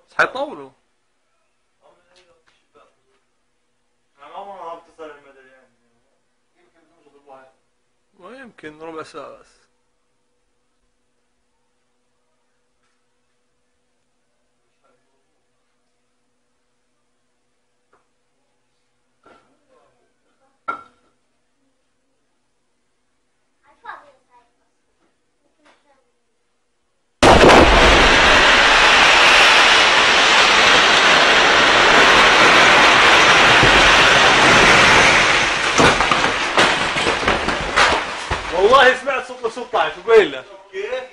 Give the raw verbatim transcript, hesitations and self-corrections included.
بس حيطولوا. انا عمري ما بتصل المدى يعني. يمكن نوصل ربع. ويمكن ربع ساعة بس. والله سمعت صوت ستة عشر وقيل له. كيف؟